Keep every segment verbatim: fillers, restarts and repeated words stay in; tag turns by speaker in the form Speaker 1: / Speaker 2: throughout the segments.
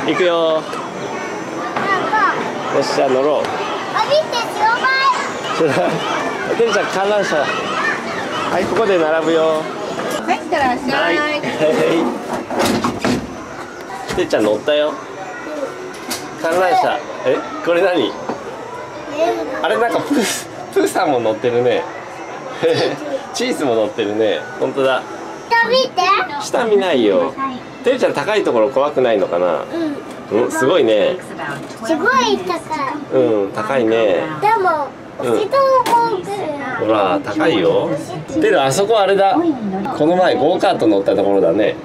Speaker 1: 行くよ。よっしゃ乗ろう。
Speaker 2: あ、見て、白バイ。
Speaker 1: てるちゃん観覧車。はい、ここで並ぶよ。
Speaker 3: はい、いってらっしゃい。
Speaker 1: はい。てるちゃん乗ったよ。観覧車。え、これ何？あれなんかプープーさんも乗ってるね。チーズも乗ってるね。本当だ。
Speaker 2: 下見て。
Speaker 1: 下見ないよ。てるちゃん高いところ怖くないのかな。うん。うん、すごいね。
Speaker 2: すごい高い。
Speaker 1: うん、高いね。
Speaker 2: でも、人も来る。
Speaker 1: ほら、高いよ。てる、あそこあれだ。この前ゴーカート乗ったところだね。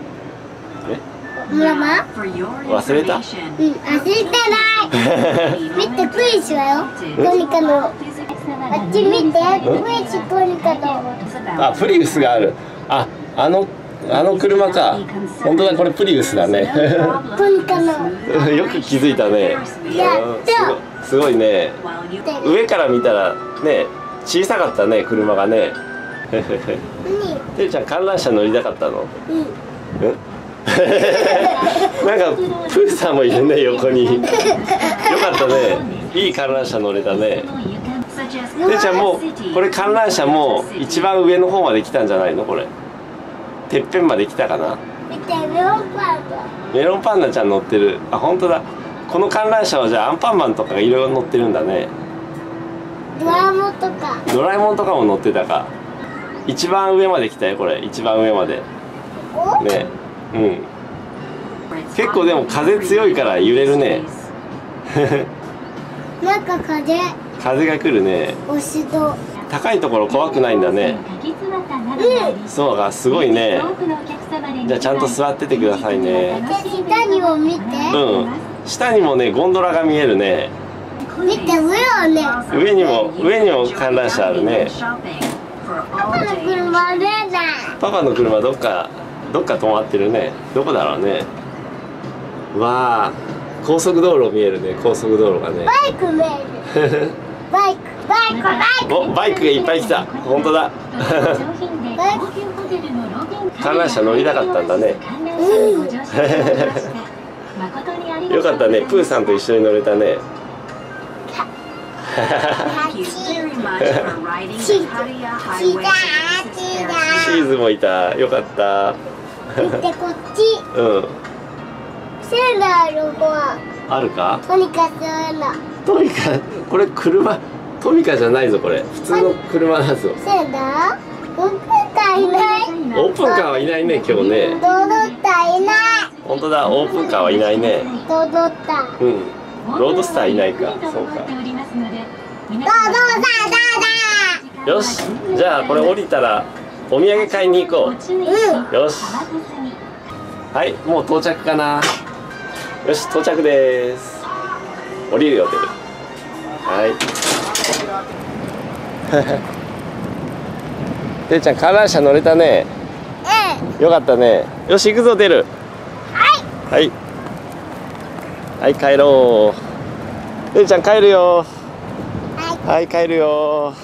Speaker 2: ママ？
Speaker 1: 忘れた？
Speaker 2: うん、忘れてない。見て、クイズだよ。トニカの。あっち見て、クイズトニカの。
Speaker 1: あ、プリウスがある。あ、あの、あの車か。本当だ、これプリウスだね。
Speaker 2: トニカの。
Speaker 1: よく気づいたね。
Speaker 2: やった。
Speaker 1: すごいね。上から見たらね、小さかったね、車がね。てるちゃん観覧車乗りたかったの？
Speaker 2: うん。
Speaker 1: うんなんかプーさんもいるね、横に。よかったね。いい観覧車乗れたね。てるちゃんもうこれ観覧車も一番上の方まで来たんじゃないの？これてっぺんまで来たかな。
Speaker 2: 見て、メロンパンダ。
Speaker 1: メロンパンダちゃん乗ってる。あ、本当だ。この観覧車はじゃあアンパンマンとかがいろいろ乗ってるんだね。
Speaker 2: ドラえもんとか。
Speaker 1: ドラえもんとかも乗ってたか。一番上まで来たよ、これ。一番上まで
Speaker 2: お？
Speaker 1: ね。うん、結構でも風強いから揺れるね。
Speaker 2: なんか風。
Speaker 1: 風が来るね。
Speaker 2: 押し戸。
Speaker 1: 高いところ怖くないんだね。
Speaker 2: うん。
Speaker 1: そうか、すごいね。じゃあちゃんと座っててくださいね。
Speaker 2: 下にも見て。
Speaker 1: うん。下にもね、ゴンドラが見えるね。
Speaker 2: 見て、上はね。
Speaker 1: 上にも上にも観覧車あるね。
Speaker 2: パパの車出ない。
Speaker 1: パパの車どっかどっか止まってるね。どこだろうね。わあ、高速道路見えるね。高速道路がね。
Speaker 2: バイク見える。バイク、バイク、バイク。
Speaker 1: お、バイクがいっぱい来た。本当だ。
Speaker 2: バイク。
Speaker 1: 観覧車乗りたかったんだね。
Speaker 2: うん。
Speaker 1: よかったね。プーさんと一緒に乗れたね。チーズもいた。よかった。
Speaker 2: 見て、こっち。
Speaker 1: うん。
Speaker 2: セーラーの子は。
Speaker 1: あるか？
Speaker 2: とにかくそういうの。
Speaker 1: トミカ、これ車、トミカじゃないぞこれ。普通の車だぞ。
Speaker 2: セーラー？オープンカーいない。
Speaker 1: オープンカーはいないね、今日ね。
Speaker 2: ドドッターいない。
Speaker 1: 本当だ、オープンカーはいないね。
Speaker 2: ドドッター。
Speaker 1: うん。ロードスターいないか。そうか。
Speaker 2: ドドッターだ。
Speaker 1: よし、じゃあこれ降りたらお土産買いに行こう。
Speaker 2: うん。
Speaker 1: よし。はい、もう到着かな。よし、到着です。降りるよ、てる。はい。てるちゃん、観覧車乗れたね。
Speaker 2: うん。
Speaker 1: よかったね。よし、行くぞ、てる。
Speaker 2: はい。
Speaker 1: はい。はい、帰ろう。てるちゃん、帰るよ。
Speaker 2: はい。
Speaker 1: はい、帰るよ。